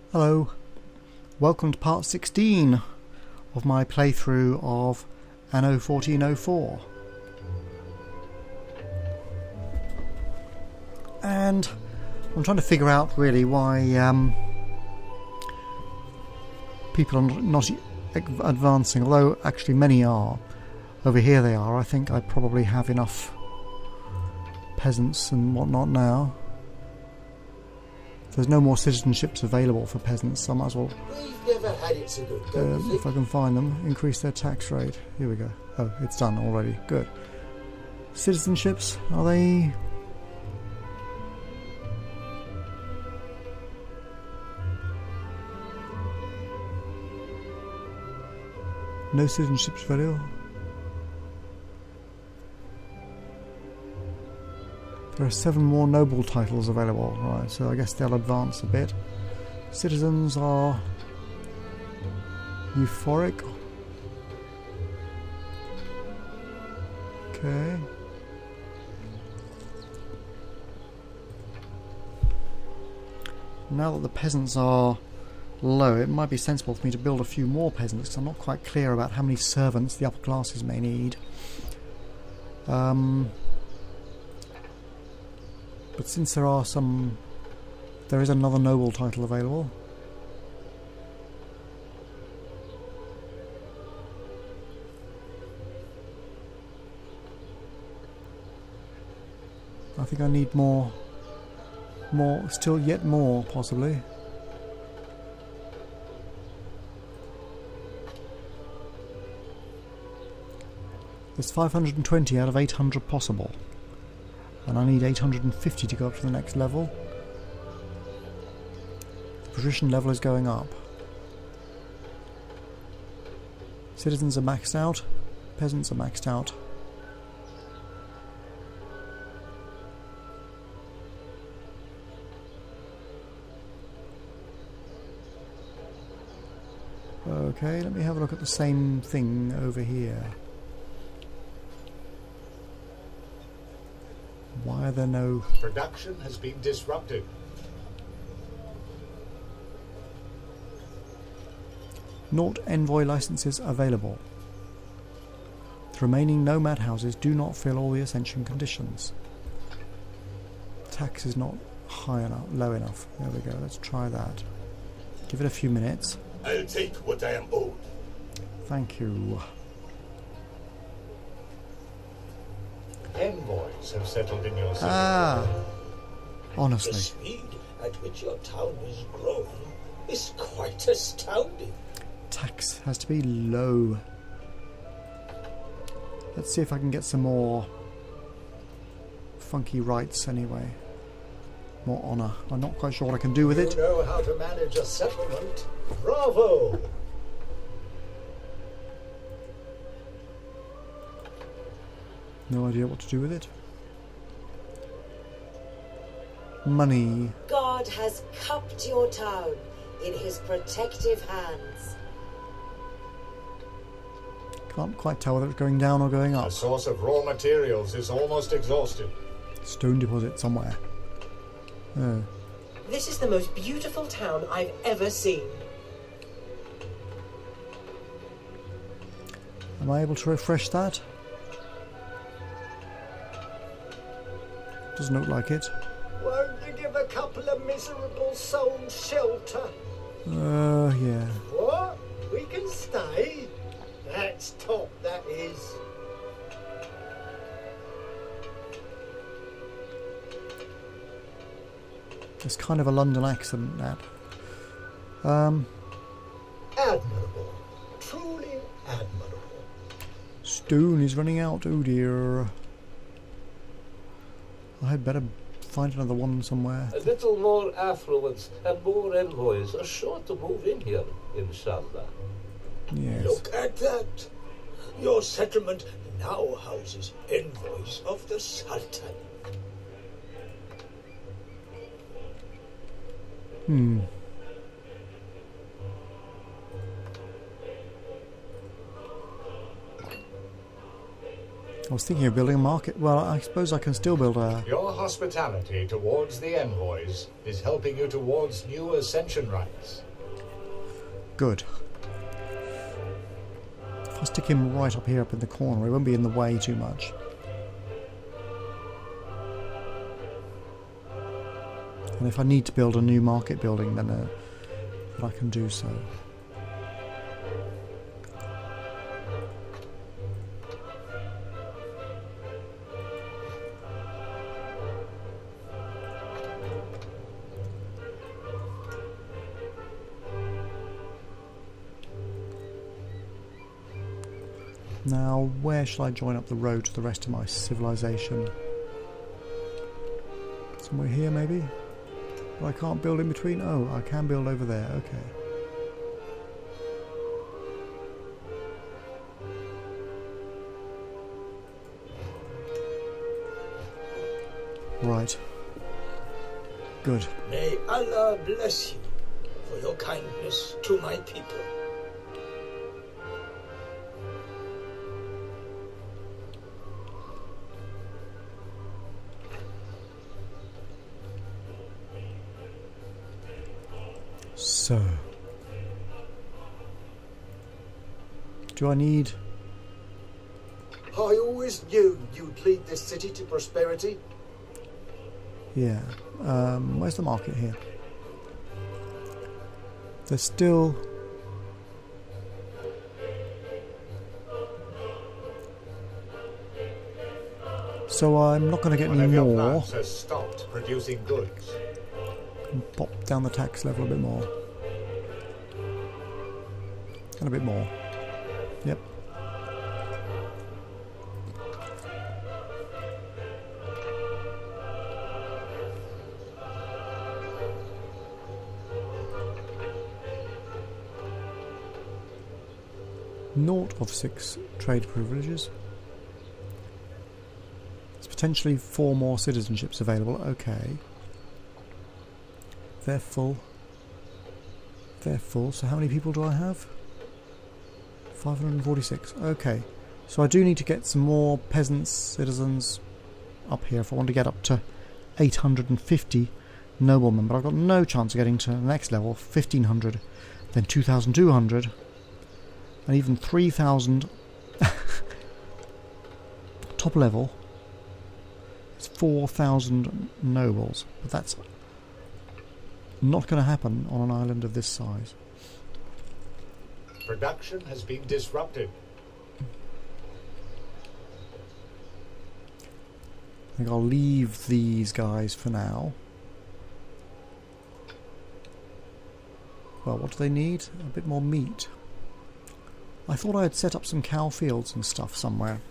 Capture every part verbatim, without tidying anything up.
Hello, welcome to part sixteen of my playthrough of Anno fourteen oh four. And I'm trying to figure out really why um, people are not advancing, although actually many are. Over here they are. I think I probably have enough peasants and whatnot now. There's no more citizenships available for peasants, so I might as well, We've never had it so good, don't um, we? if I can find them, increase their tax rate. Here we go. Oh, it's done already. Good. Citizenships, are they... No citizenships available? There are seven more noble titles available, right, so I guess they'll advance a bit. Citizens are euphoric. Okay. Now that the peasants are low, it might be sensible for me to build a few more peasants, because I'm not quite clear about how many servants the upper classes may need. Um... But since there are some... There is another noble title available. I think I need more... More, still yet more, possibly. There's five hundred twenty out of eight hundred possible. And I need eight hundred fifty to go up to the next level. The patrician level is going up. Citizens are maxed out. Peasants are maxed out. Okay, let me have a look at the same thing over here. Why are there no... Production has been disrupted. Not envoy licenses available. The remaining nomad houses do not fill all the ascension conditions. Tax is not high enough, low enough. There we go, let's try that. Give it a few minutes. I'll take what I am owed. Thank you. Envoys have settled in your city. Ah! The Honestly. speed at which your town is growing is quite astounding. Tax has to be low. Let's see if I can get some more funky rights anyway. More honour. I'm not quite sure what I can do with it. You know how to manage a settlement. Bravo! No idea what to do with it. Money. God has cupped your town in his protective hands. Can't quite tell whether it's going down or going The up. source of raw materials is almost exhausted. Stone deposit somewhere. Oh. This is the most beautiful town I've ever seen. Am I able to refresh that? Doesn't look like it. Won't you give a couple of miserable souls shelter? Uh, yeah. What? We can stay? That's top, that is. It's kind of a London accent, that. Um, Admirable. Truly admirable. stone is running out, oh dear. I had better find another one somewhere. A little more affluence and more envoys are sure to move in here, inshallah. Yes. Look at that. Your settlement now houses envoys of the Sultan. Hmm. I was thinking of building a market. Well, I suppose I can still build a... Your hospitality towards the envoys is helping you towards new ascension rites. Good. If I stick him right up here, up in the corner, he won't be in the way too much. And if I need to build a new market building, then, uh, then I can do so. Now, where shall I join up the road to the rest of my civilization? Somewhere here, maybe? But I can't build in between? Oh, I can build over there, okay. Right. Good. May Allah bless you for your kindness to my people. So, do I need... I always knew you'd lead this city to prosperity. Yeah, um, where's the market here? There's still... So I'm not going to get One any of your more. plants has stopped producing goods. And pop down the tax level a bit more. And a bit more. Yep. Naught of six trade privileges. There's potentially four more citizenships available. Okay. They're full. They're full. So how many people do I have? five hundred forty-six. Okay. So I do need to get some more peasants, citizens up here if I want to get up to eight hundred fifty noblemen. But I've got no chance of getting to the next level, fifteen hundred, then two thousand two hundred, and even three thousand. Top level. It's four thousand nobles. But that's not going to happen on an island of this size. Production has been disrupted. I think I'll leave these guys for now. Well, what do they need? A bit more meat. I thought I had set up some cow fields and stuff somewhere.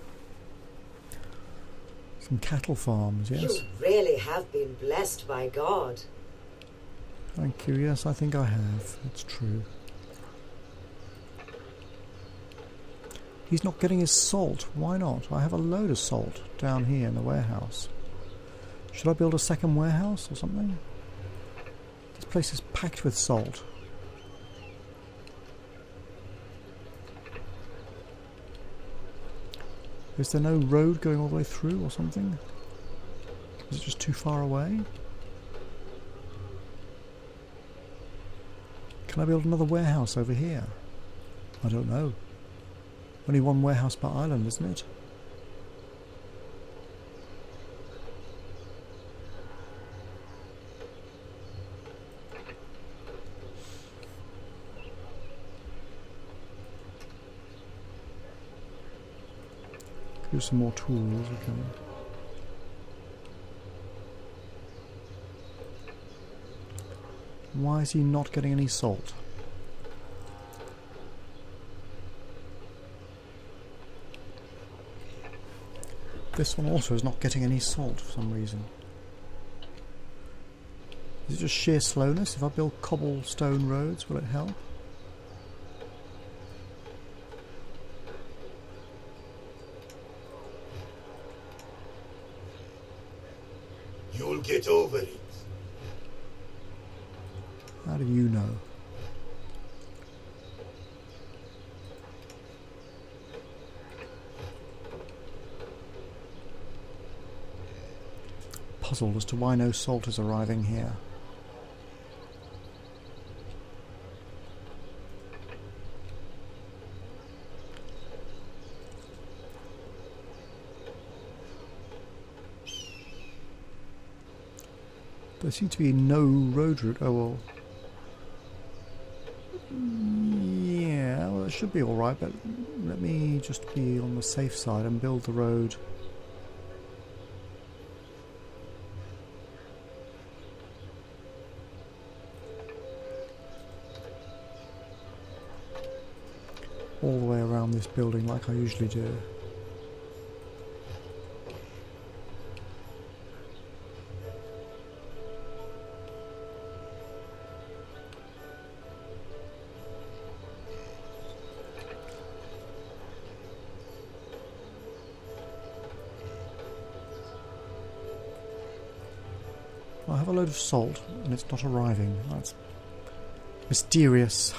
Some cattle farms, yes. You really have been blessed by God. Thank you, yes, I think I have. That's true. He's not getting his salt. Why not? I have a load of salt down here in the warehouse. Should I build a second warehouse or something? This place is packed with salt. Is there no road going all the way through or something? Is it just too far away? Can I build another warehouse over here? I don't know. Only one warehouse per island, isn't it? Do some more tools, we can. Why is he not getting any salt? This one also is not getting any salt for some reason. Is it just sheer slowness? If I build cobblestone roads, will it help? You'll get over it. How do you know? puzzled as to why no salt is arriving here. There seems to be no road route. Oh well. Yeah, well it should be alright, but let me just be on the safe side and build the road. All the way around this building like I usually do. I have a load of salt and it's not arriving. That's mysterious.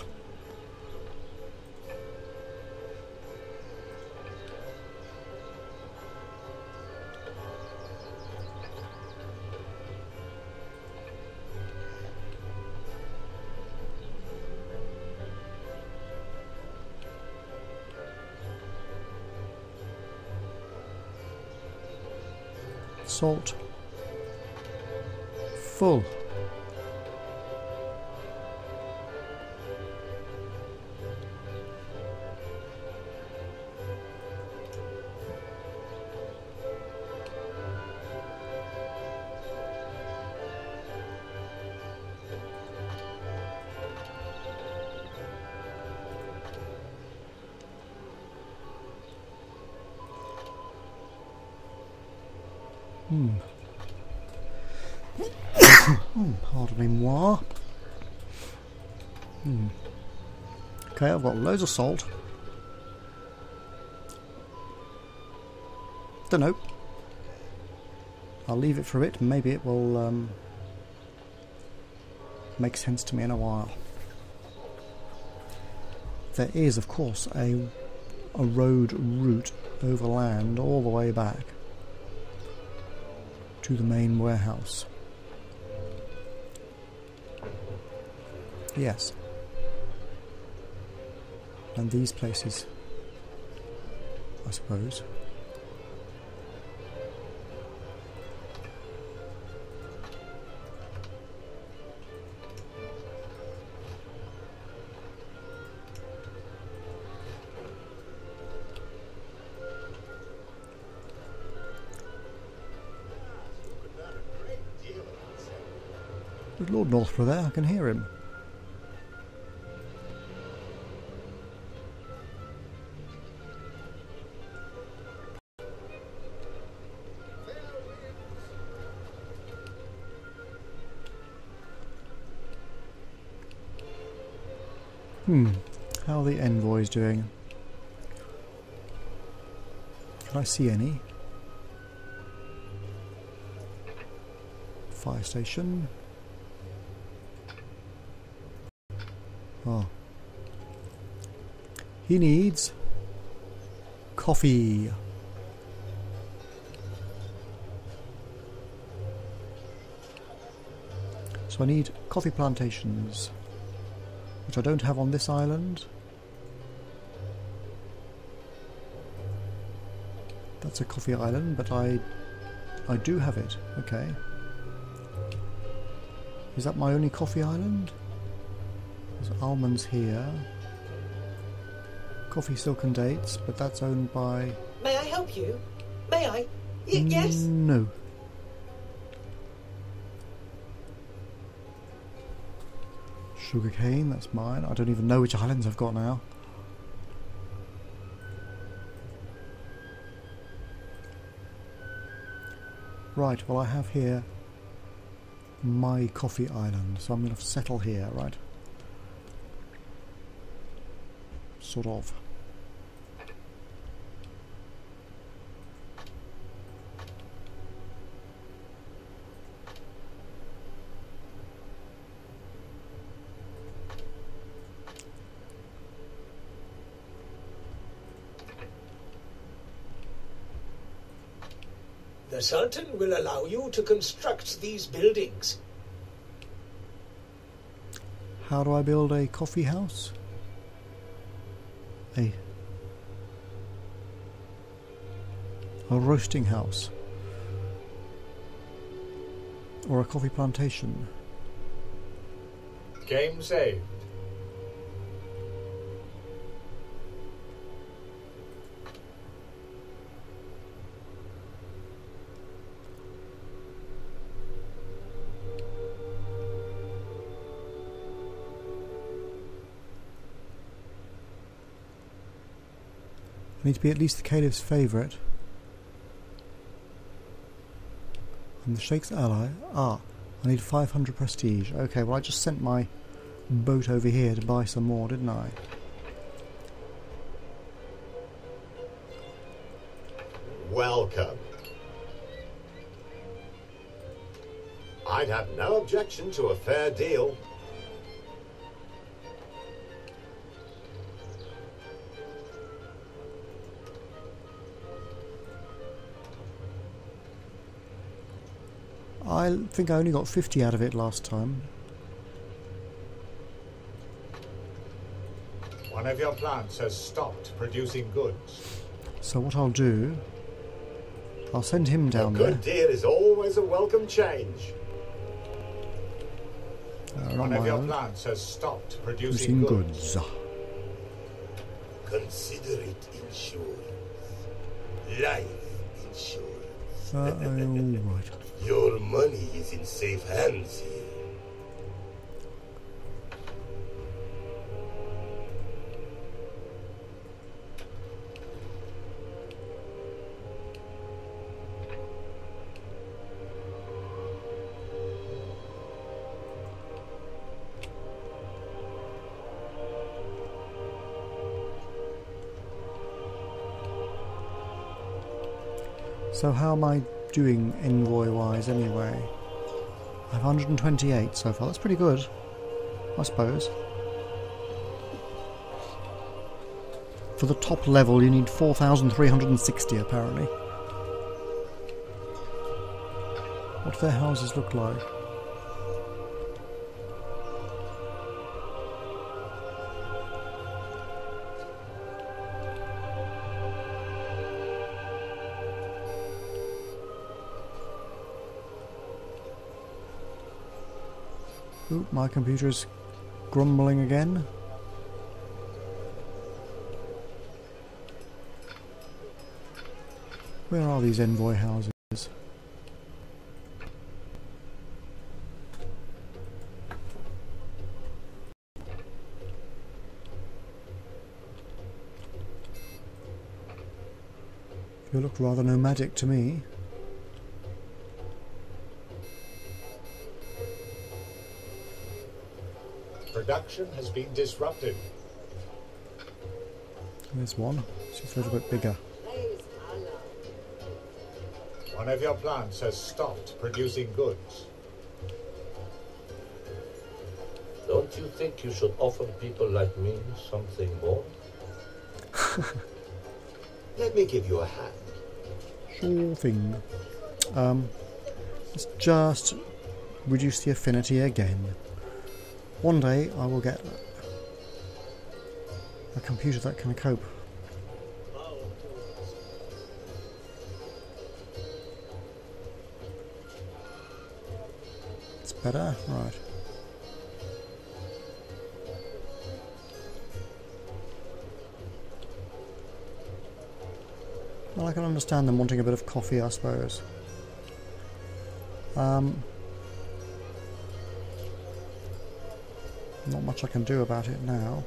Salt. Full. Hmm. Oh, pardonnez-moi. Hmm. Okay, I've got loads of salt. Don't know. I'll leave it for a bit. Maybe it will um, make sense to me in a while. There is, of course, a a road route overland all the way back to the main warehouse. Yes. And these places, I suppose. There's Lord Northborough there, I can hear him. Hmm, how are the envoys doing? Can I see any? Fire station. Oh. He needs coffee. So I need coffee plantations, which I don't have on this island. That's a coffee island, but I I do have it. Okay. Is that my only coffee island? There's almonds here. Coffee, silk and dates, but that's owned by... May I help you? May I? Y yes? No. Sugarcane, that's mine. I don't even know which islands I've got now. Right, well I have here my coffee island, so I'm going to settle here, right? Sort of. The Sultan will allow you to construct these buildings. How do I build a coffee house? A... A roasting house. Or a coffee plantation. Game saved. I need to be at least the Caliph's favourite. I'm the Sheikh's ally. Ah, I need five hundred prestige. Okay, well I just sent my boat over here to buy some more, didn't I? Welcome. I'd have no objection to a fair deal. I think I only got fifty out of it last time. One of your plants has stopped producing goods. So what I'll do, I'll send him down a there. good deal is always a welcome change. Uh, One of your own. plants has stopped Producing producing goods. goods. Consider it insurance. Life insurance. Uh, all right. Your money is in safe hands here. So how am I doing envoy-wise anyway? I have one hundred twenty-eight so far. That's pretty good, I suppose. For the top level you need four thousand three hundred sixty apparently. What do their houses look like? Oop, my computer's grumbling again. Where are these envoy houses? You look rather nomadic to me. Production has been disrupted. There's one. It's just a little bit bigger. Praise Allah. One of your plants has stopped producing goods. Don't you think you should offer people like me something more? Let me give you a hand. Sure thing. Um, let's just reduce the affinity again. One day I will get a computer that can cope. It's better? Right. Well, I can understand them wanting a bit of coffee, I suppose. Um... Not much I can do about it now.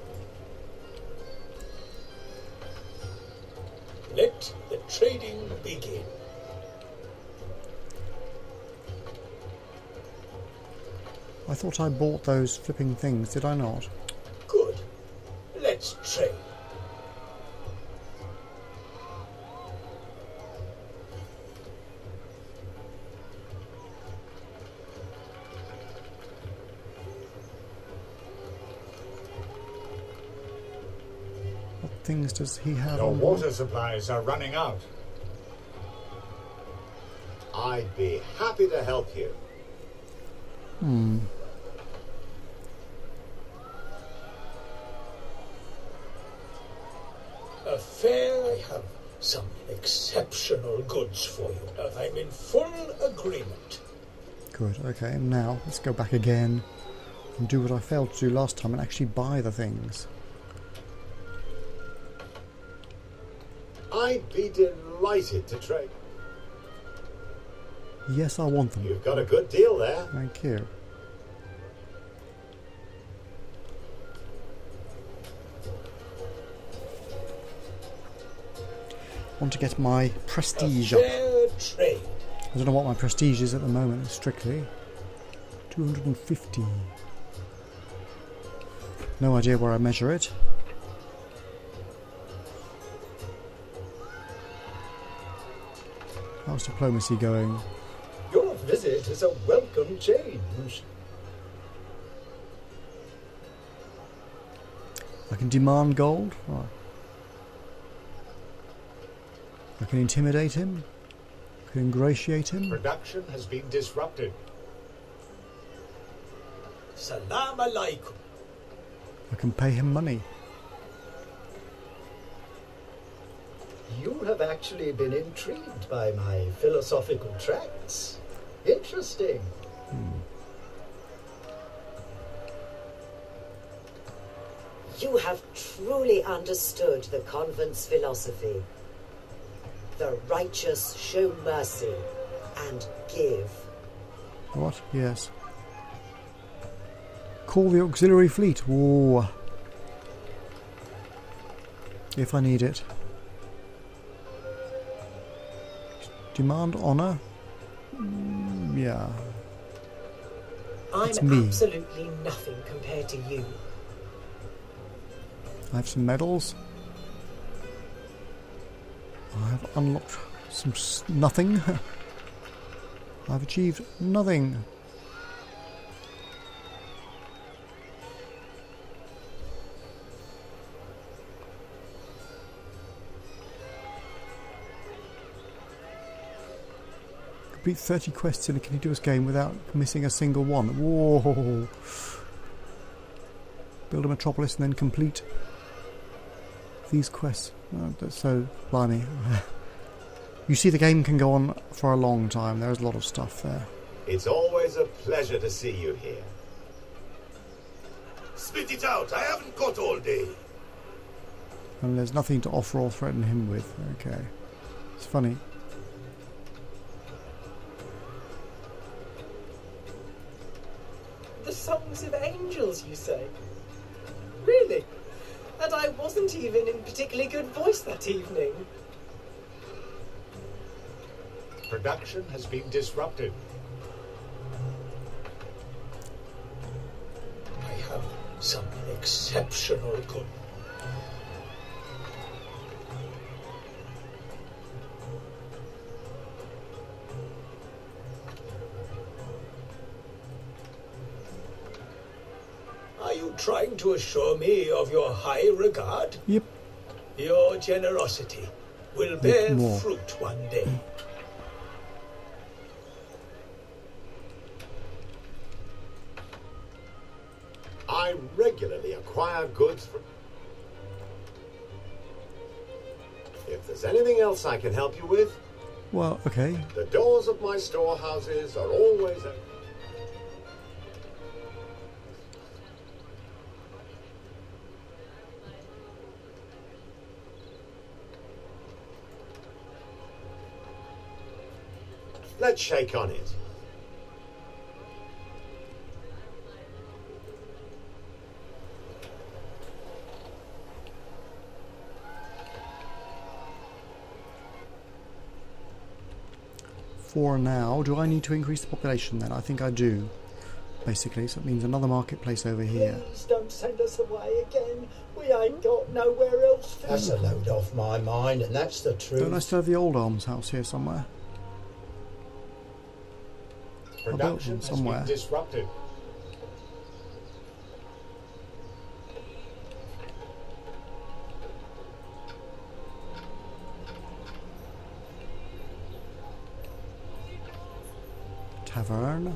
Let the trading begin. I thought I bought those flipping things, did I not? Good. Let's trade. Things does he have Your on board? water supplies are running out. I'd be happy to help you. Hmm. A fair, I have some exceptional goods for you. Uh, I'm in full agreement. Good, okay, now let's go back again and do what I failed to do last time and actually buy the things. I'd be delighted to trade. Yes, I want them. You've got a good deal there. Thank you. Want to get my prestige A up. fair trade. I don't know what my prestige is at the moment, strictly. two hundred fifty. No idea where I measure it. How's diplomacy going? Your visit is a welcome change. I can demand gold. Oh. I can intimidate him. I can ingratiate him. Production has been disrupted. Salam alaikum. I can pay him money. You have actually been intrigued by my philosophical tracts. Interesting. Hmm. You have truly understood the convent's philosophy. The righteous show mercy and give. What? Yes. Call the auxiliary fleet. Whoa. If I need it. Demand honour? Mm, yeah. It's I'm me. absolutely nothing compared to you. I have some medals. I have unlocked some s nothing. I've achieved nothing. Complete thirty quests in a continuous game without missing a single one. Whoa! Build a metropolis and then complete these quests. Oh, that's so blimey. You see, the game can go on for a long time. There's a lot of stuff there. It's always a pleasure to see you here. Spit it out. I haven't got all day. And there's nothing to offer or threaten him with. Okay. It's funny. The songs of angels, you say? Really? And I wasn't even in particularly good voice that evening. Production has been disrupted. I have some exceptional goods. Are you trying to assure me of your high regard? Yep. Your generosity will bear more. fruit one day. I regularly acquire goods from... If there's anything else I can help you with, Well, okay. the doors of my storehouses are always open. Let's shake on it. For now, do I need to increase the population then? I think I do. Basically, so it means another marketplace over here. Please don't send us away again. We ain't got nowhere else. That's a load off my mind, and that's the truth. Don't I still have the old arms house here somewhere? built Production them has somewhere. been disrupted. Tavern.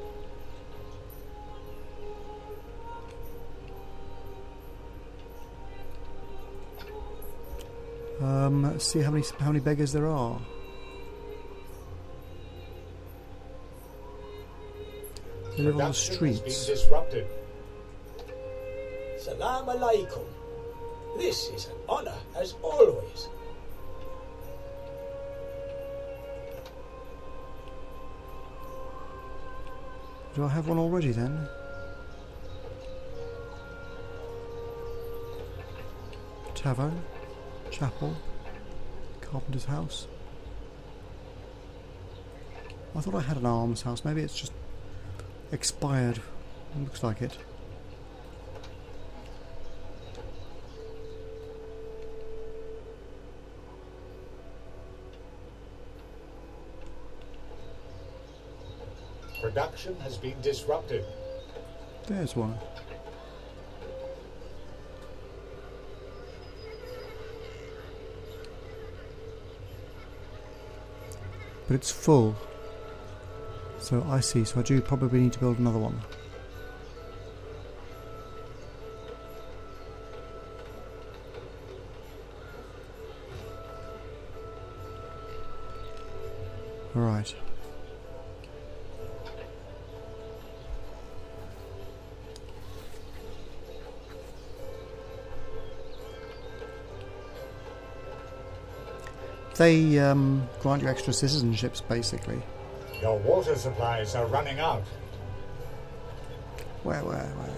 Um, let's see how many how many beggars there are. They live on the Production has streets. been disrupted. Salam alaikum. This is an honor, as always. Do I have one already then? Tavern, chapel, carpenter's house. I thought I had an almshouse. Maybe it's just expired. Looks like it. Production has been disrupted. There's one. But it's full. So I see, so I do probably need to build another one. Right. They um, grant you extra citizenships, basically. Your water supplies are running out. Where, where, where?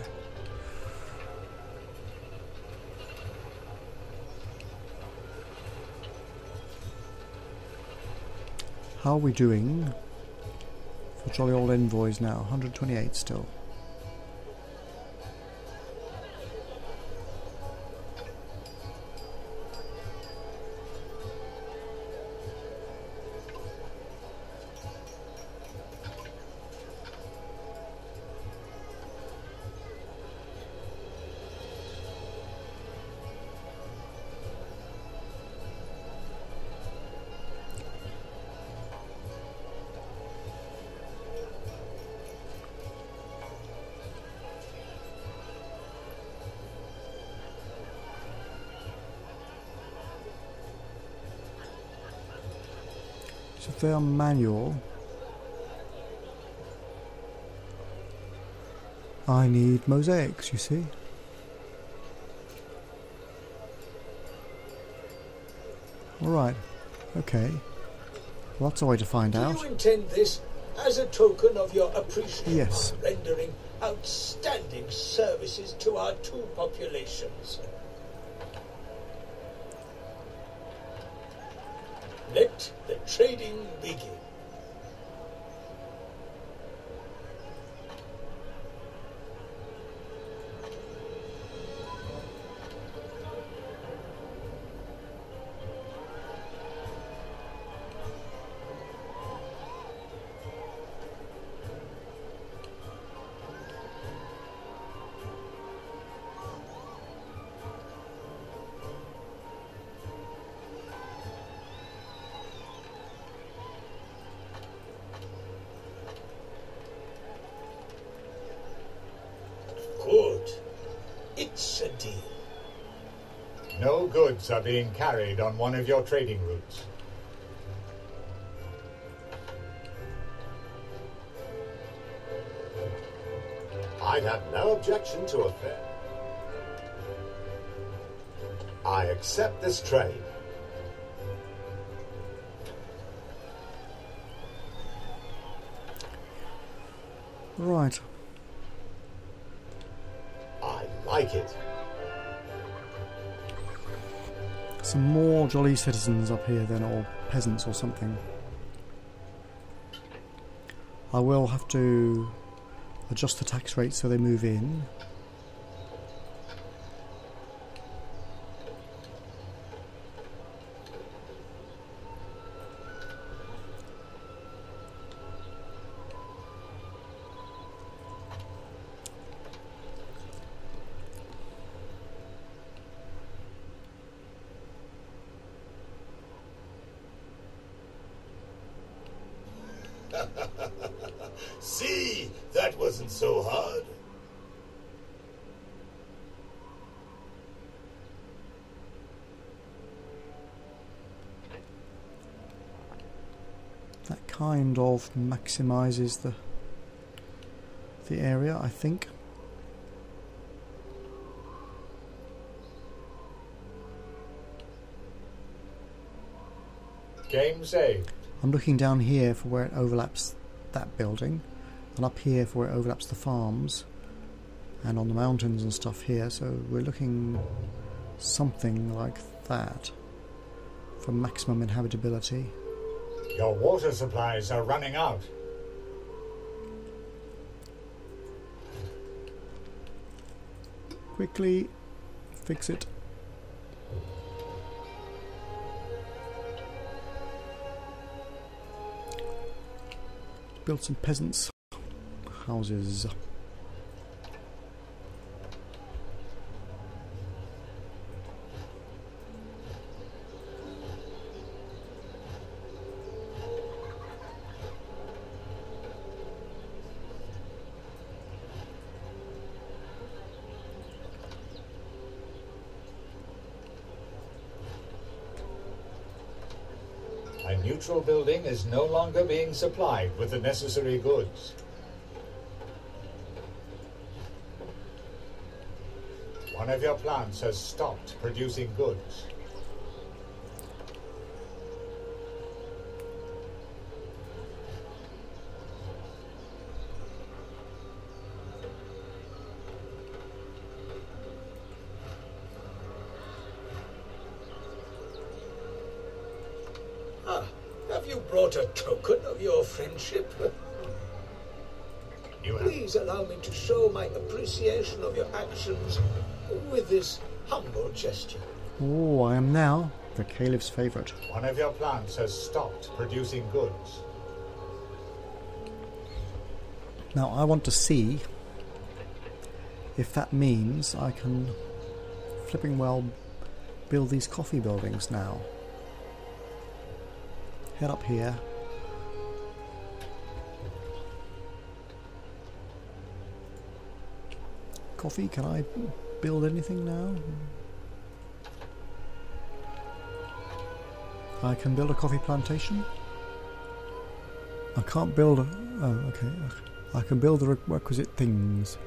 How are we doing for jolly old envoys now? one hundred twenty-eight still. So if they are manual, I need mosaics, you see. Alright, okay. Well, that's a way to find Do out. you intend this as a token of your appreciation Yes. for rendering outstanding services to our two populations? Let the trading begin. Good. It's a deal. No goods are being carried on one of your trading routes. I'd have no objection to a fare. I accept this trade. Right. I like it. Some more jolly citizens up here then, or peasants or something. I will have to adjust the tax rate so they move in. isn't so hard. That kind of maximizes the the area, I think. Game saved. I'm looking down here for where it overlaps that building, and up here for where it overlaps the farms, and on the mountains and stuff here, so we're looking something like that for maximum inhabitability. Your water supplies are running out. Quickly fix it. Build some peasants' houses. A neutral building is no longer being supplied with the necessary goods. One of your plants has stopped producing goods. Ah, have you brought a token of your friendship? You have Please allow me to show my appreciation of your actions with this humble gesture. Oh, I am now the Caliph's favourite. One of your plants has stopped producing goods. Now I want to see if that means I can flipping well build these coffee buildings now. Head up here. Coffee, can I build anything now? I can build a coffee plantation. I can't build a... oh, okay. I can build the requisite things.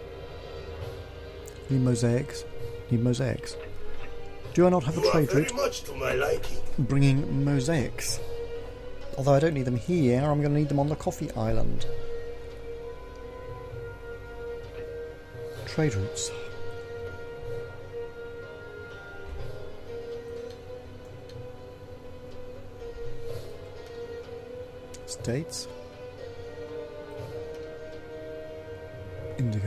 Need mosaics. Need mosaics. Do I not have You a are trade very route much to my liking. bringing mosaics? Although I don't need them here, I'm going to need them on the coffee island. Trade routes. States. Indigo.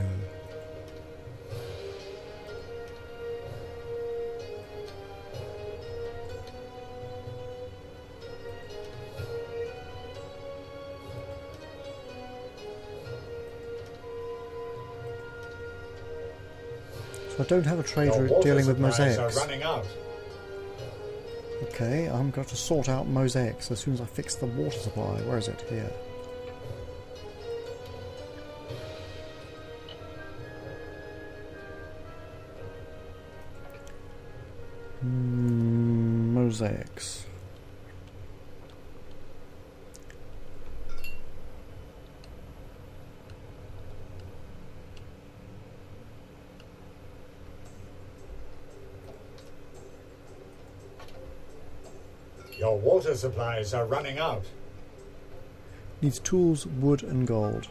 So I don't have a trade Your route water dealing with supplies mosaics. are running out. Okay, I'm going to sort out mosaics as soon as I fix the water supply. Where is it? Here. Mm, mosaics. Your water supplies are running out. Needs tools, wood and gold.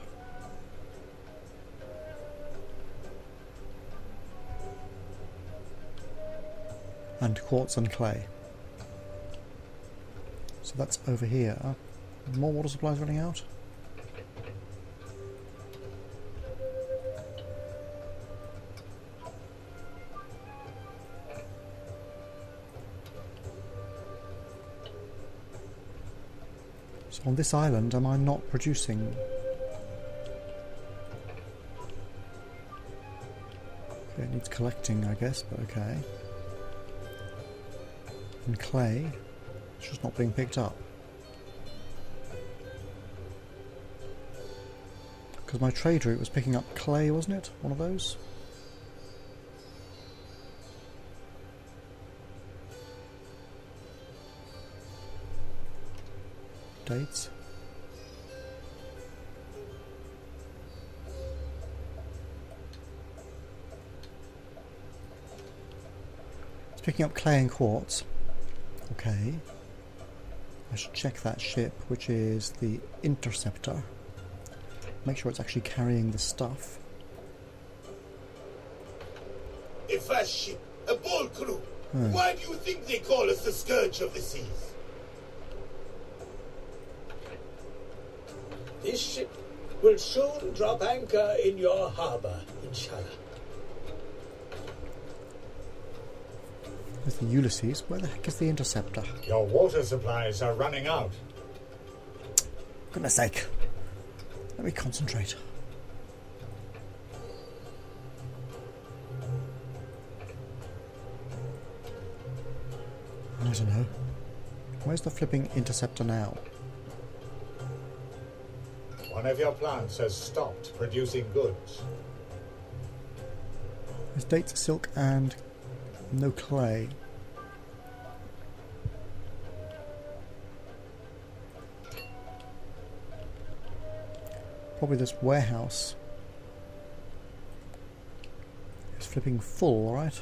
And quartz and clay. So that's over here. More water supplies running out? So on this island, am I not producing? Okay, it needs collecting, I guess, but okay. And clay, it's just not being picked up. Because my trade route was picking up clay, wasn't it? One of those? Dates. It's picking up clay and quartz. Okay. I should check that ship, which is the Interceptor. Make sure it's actually carrying the stuff. A fast ship, a bold crew. Hmm. Why do you think they call us the scourge of the seas? This ship will soon drop anchor in your harbour, inshallah. There's the Ulysses. Where the heck is the Interceptor? Your water supplies are running out. Goodness sake. Let me concentrate. I don't know. Where's the flipping Interceptor now? One of your plants has stopped producing goods. There's dates, silk, and no clay. Probably this warehouse is flipping full, right?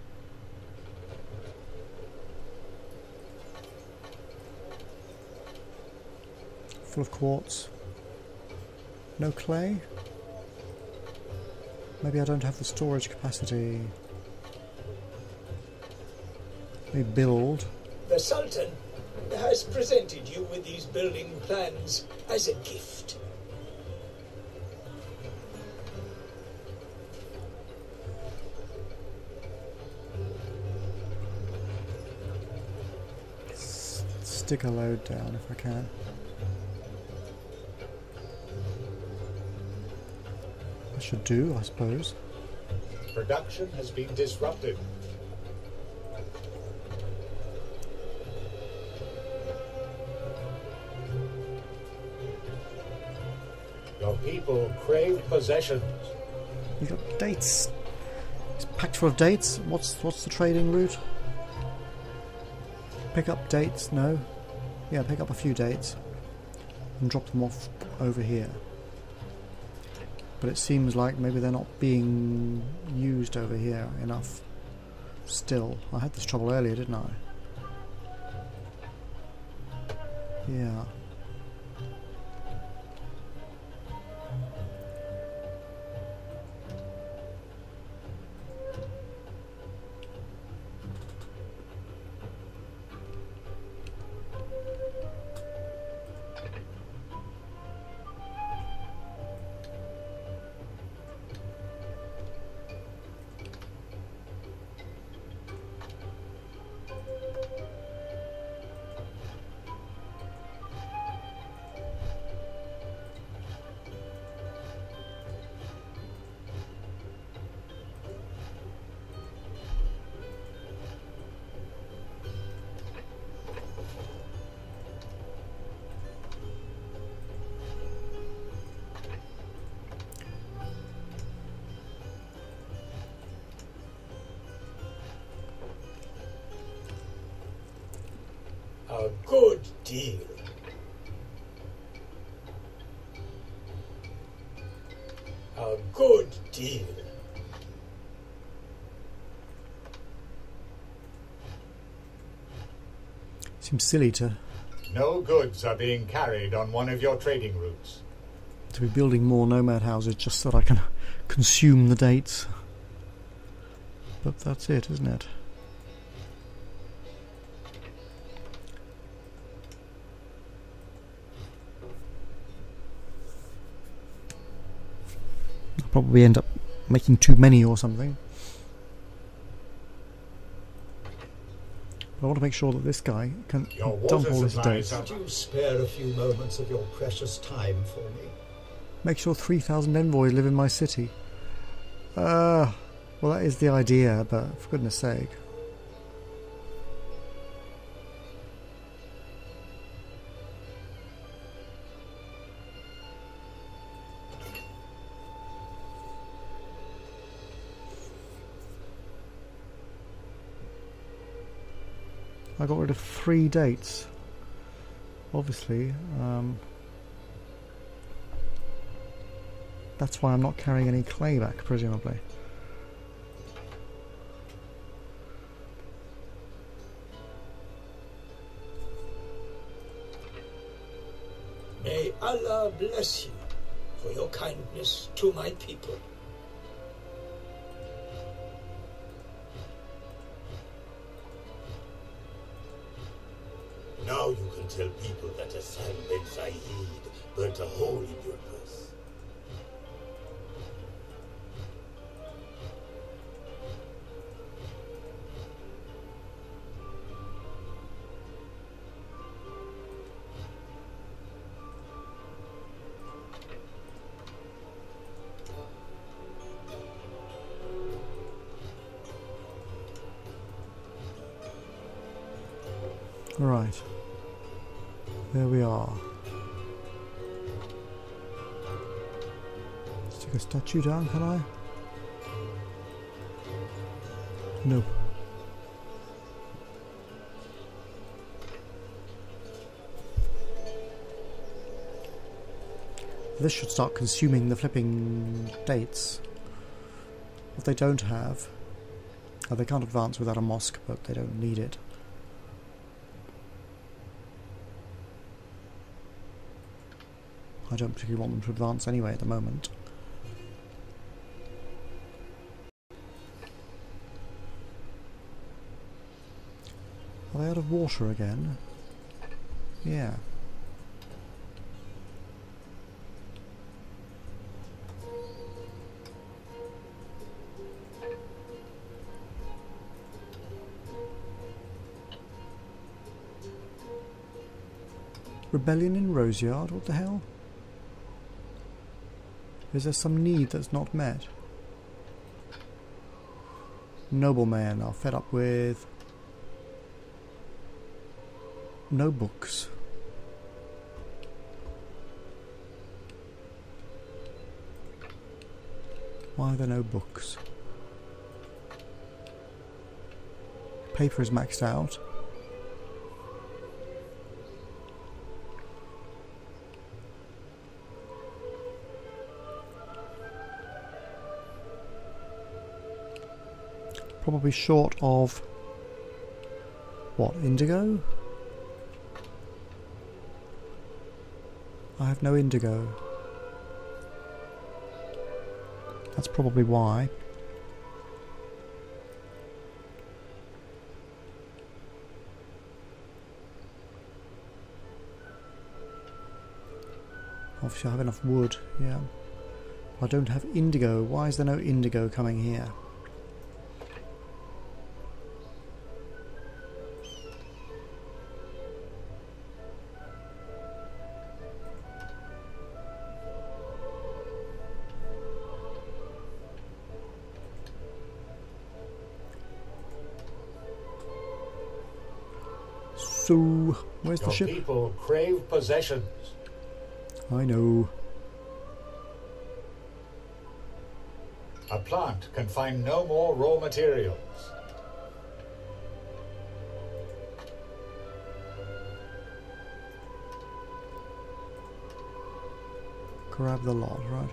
Full of quartz. No clay? Maybe I don't have the storage capacity. Let me build. The Sultan has presented you with these building plans as a gift. S- stick a load down if I can. I should do, I suppose. Production has been disrupted. Your people crave possessions. You got dates. It's packed full of dates. What's what's the trading route? Pick up dates, no? Yeah, pick up a few dates and drop them off over here. But it seems like maybe they're not being used over here enough. Still, I had this trouble earlier, didn't I? Yeah. A good deal. A good deal. Seems silly to No goods are being carried on one of your trading routes. to be building more nomad houses just so that I can consume the dates. But that's it, isn't it? I'll probably end up making too many or something. But I want to make sure that this guy can Your dump water all his supplies dates. are... Could you spare a few moments of your precious time for me? Make sure three thousand envoys live in my city. Uh, well, that is the idea, but for goodness sake. I got rid of three dates. Obviously, um, that's why I'm not carrying any clay back, presumably. May Allah bless you for your kindness to my people. Now you can tell people that Hassan ben Saeed burnt a hole in your purse. Right. There we are. Stick a statue down, can I? No. This should start consuming the flipping dates. What they don't have... Oh, they can't advance without a mosque, but they don't need it. I don't particularly want them to advance anyway at the moment. Are they out of water again? Yeah. Rebellion in Roseyard? What the hell? Is there some need that's not met? Noblemen are fed up with no books. Why are there no books? Paper is maxed out. Probably short of what, indigo? I have no indigo. That's probably why. Obviously I have enough wood, yeah. I don't have indigo. Why is there no indigo coming here? So, where's Your the ship? people crave possessions. I know. A plant can find no more raw materials. Grab the lot, right?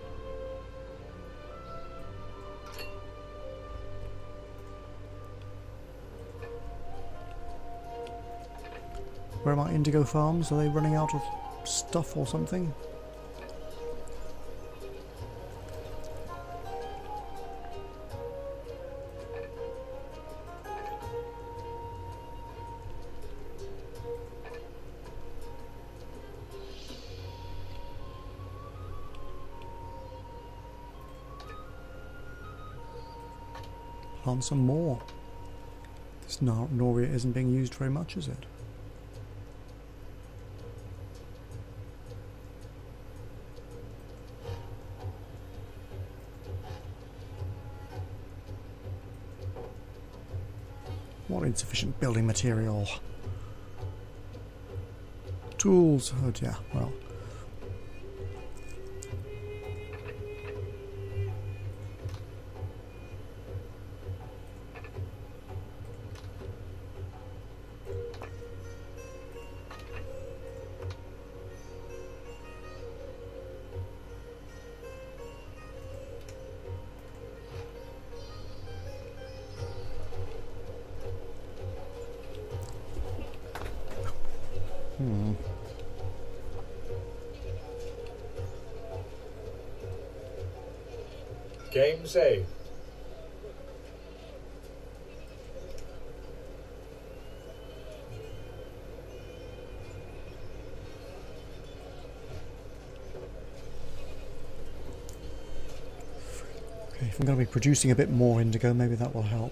Where are my indigo farms? Are they running out of stuff or something? Plant some more. This Nor Noria isn't being used very much, is it? What insufficient building material. Tools. Oh dear, well. Game saved. Okay, if I'm going to be producing a bit more indigo, maybe that will help.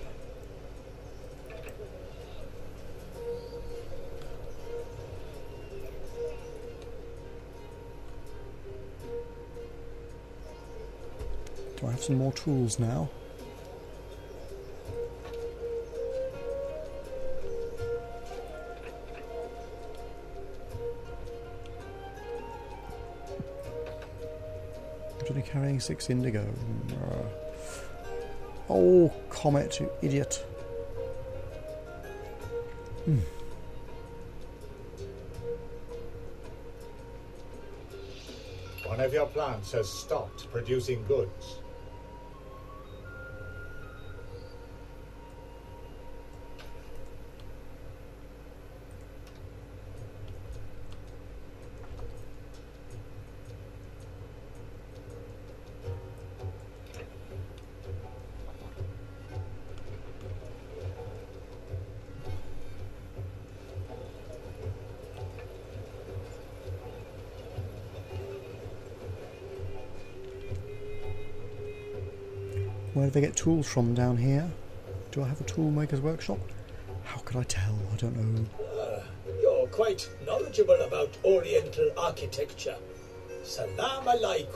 Do I have some more tools now? I'm only carrying six indigo. Uh, oh, Comet, you idiot. Hmm. One of your plants has stopped producing goods. Where do they get tools from down here? Do I have a tool maker's workshop? How could I tell? I don't know. Uh, you're quite knowledgeable about Oriental architecture. Salam alaikum.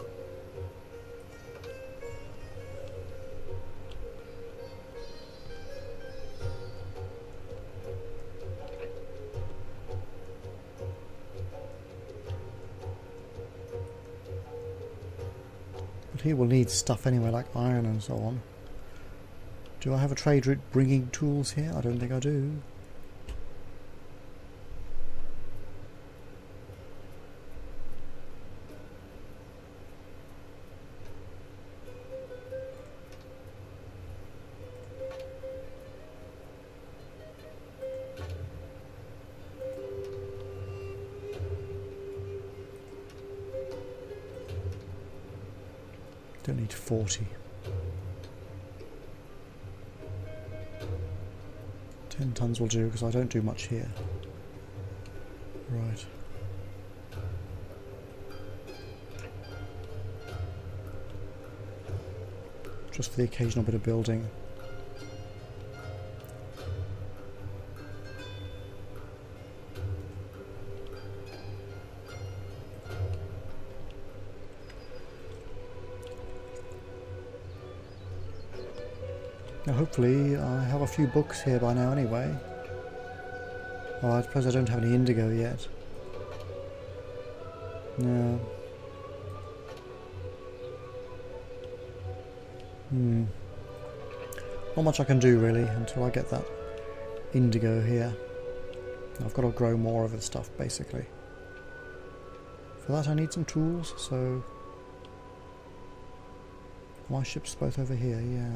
But here we'll need stuff anyway, like iron and so on. Do I have a trade route bringing tools here? I don't think I do. Don't need forty. ten tons will do because I don't do much here. Right. Just for the occasional bit of building. Now hopefully I have a few books here by now anyway. Oh, I suppose I don't have any indigo yet. No. Hmm. Not much I can do really until I get that indigo here. I've got to grow more of this stuff basically. For that I need some tools, so... My ship's both over here, yeah.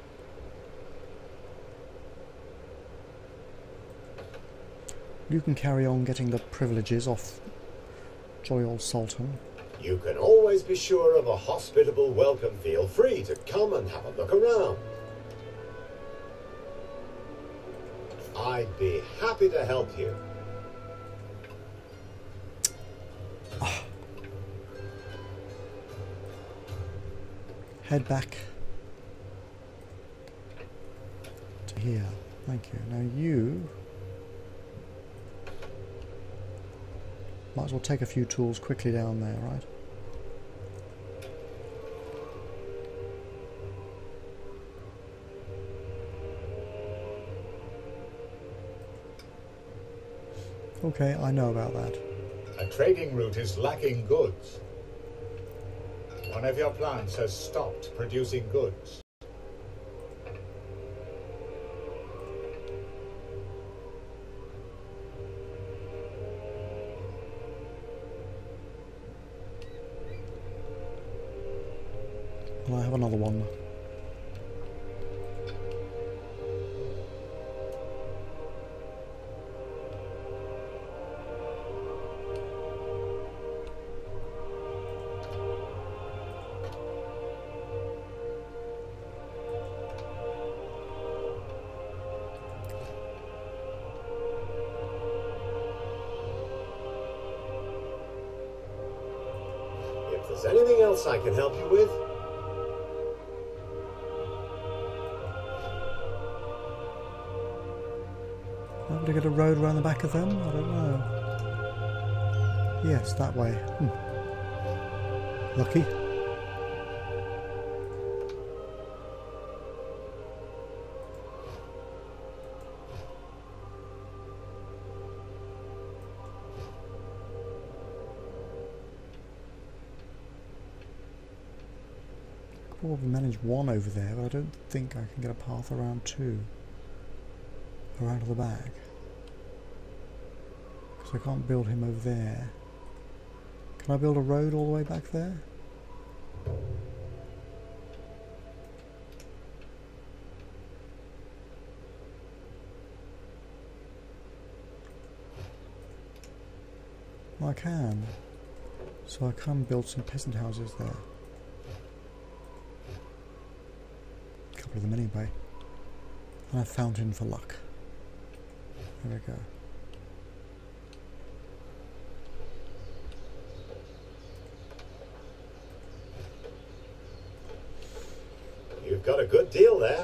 You can carry on getting the privileges off jolly old Sultan. You can always be sure of a hospitable welcome. Feel free to come and have a look around. I'd be happy to help you. Ah. Head back to here. Thank you. Now you... Might as well take a few tools quickly down there, right? Okay, I know about that. A trading route is lacking goods. One of your plants has stopped producing goods. Well, I have another one. there's anything else I can help you with? Am I able to get a road around the back of them? I don't know. Yes, that way. Hmm. Lucky. Probably manage one over there, but I don't think I can get a path around two. Around to the back. Because I can't build him over there. Can I build a road all the way back there? I can. So I can build some peasant houses there. A couple of them anyway. And a fountain for luck. There we go. You've got a good deal there.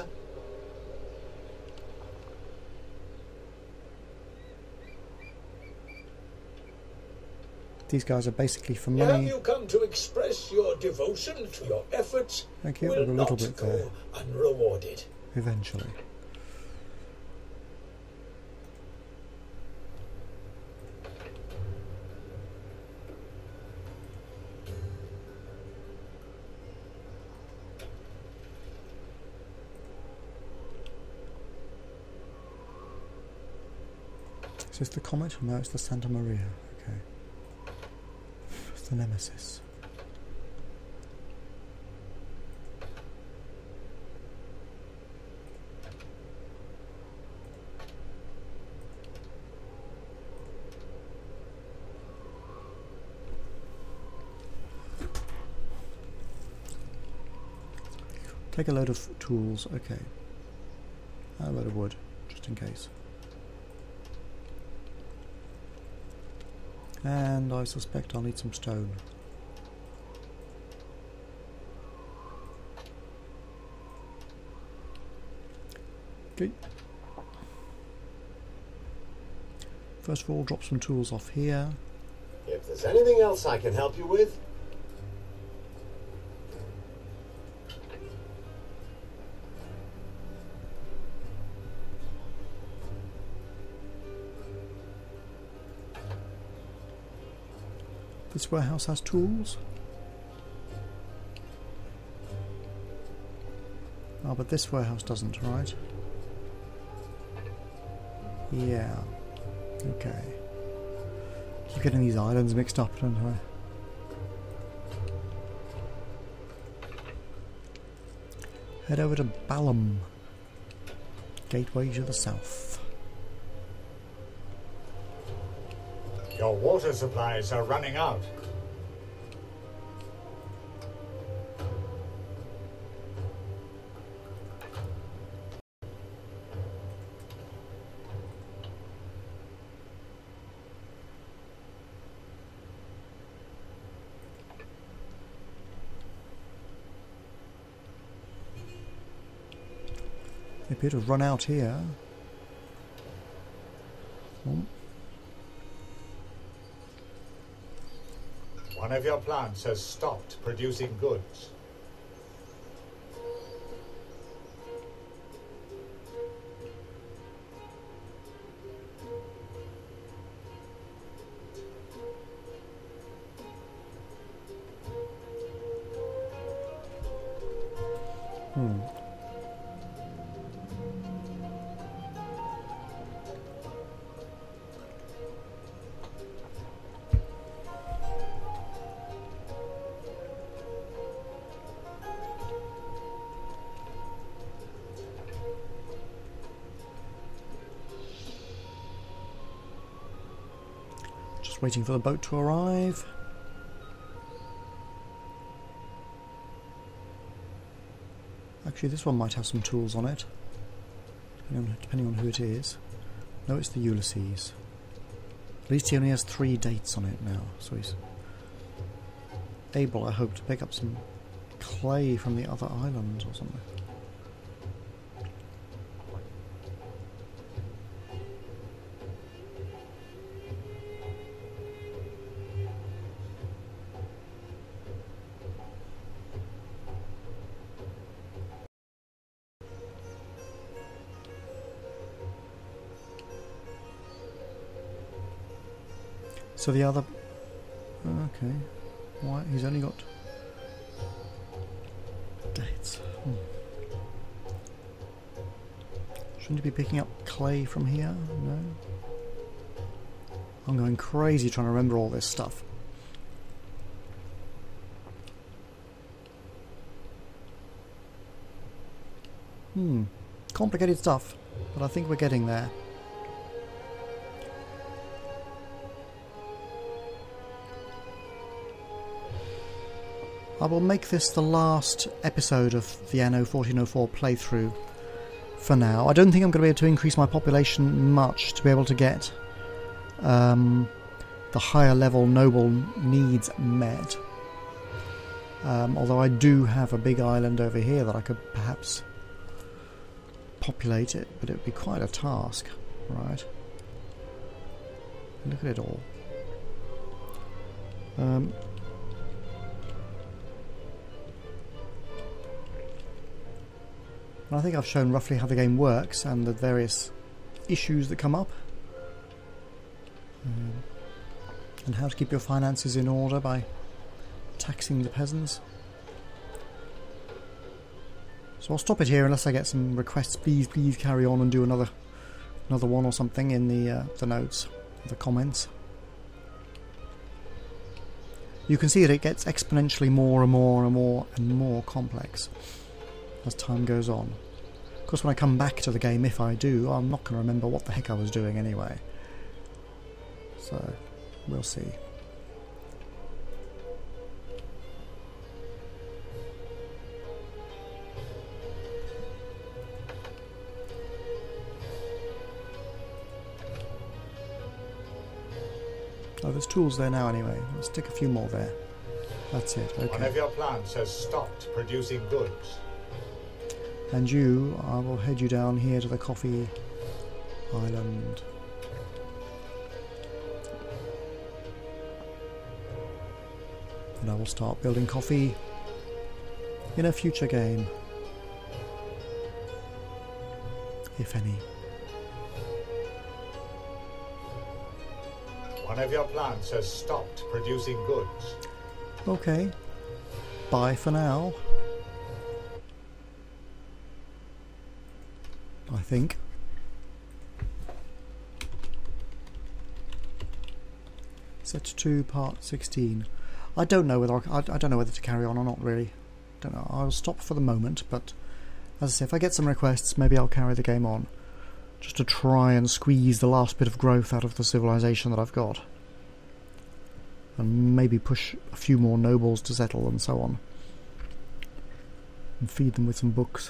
These guys are basically for money. Have you come to express your devotion to your efforts? Thank you. Will A little not bit go there. unrewarded. Eventually. Is this the Comet? No, it's the Santa Maria. Okay. It's the Nemesis. Take a load of tools. Okay. A load of wood, just in case. And I suspect I'll need some stone. Okay. First of all, drop some tools off here. If there's anything else I can help you with. This warehouse has tools. Oh, but this warehouse doesn't, right? Yeah. Okay. Keep getting these islands mixed up, don't I? Head over to Balam. Gateway to the south. Your water supplies are running out. They appear to have run out here. Oh. One of your plants has stopped producing goods. Hmm. Just waiting for the boat to arrive. Actually, this one might have some tools on it, depending on, depending on who it is. No, it's the Ulysses. At least he only has three dates on it now, so he's able, I hope, to pick up some clay from the other islands or something. So the other... Okay. Why? He's only got... dates. Hmm. Shouldn't he be picking up clay from here? No? I'm going crazy trying to remember all this stuff. Hmm. Complicated stuff, but I think we're getting there. I will make this the last episode of the Anno fourteen oh four playthrough for now. I don't think I'm going to be able to increase my population much to be able to get um, the higher level noble needs met. Um, although I do have a big island over here that I could perhaps populate it, but it would be quite a task, right? Look at it all. Um, I think I've shown roughly how the game works and the various issues that come up, um, and how to keep your finances in order by taxing the peasants. So I'll stop it here unless I get some requests. Please, please carry on and do another, another one or something in the uh, the notes, the comments. You can see that it gets exponentially more and more and more and more complex as time goes on. Of course, when I come back to the game, if I do, I'm not going to remember what the heck I was doing anyway. So, we'll see. Oh, there's tools there now anyway. Let's stick a few more there. That's it, okay. One of your plants has stopped producing goods. And you, I will head you down here to the coffee island. And I will start building coffee in a future game. If any. One of your plants has stopped producing goods. Okay. Bye for now. I think. Set two, part sixteen. I don't know whether I, I don't know whether to carry on or not. Really, don't know. I'll stop for the moment. But as I say, if I get some requests, maybe I'll carry the game on, just to try and squeeze the last bit of growth out of the civilization that I've got, and maybe push a few more nobles to settle and so on, and feed them with some books.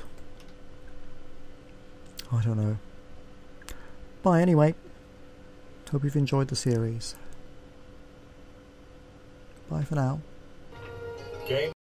I don't know. Bye anyway. Hope you've enjoyed the series. Bye for now. Game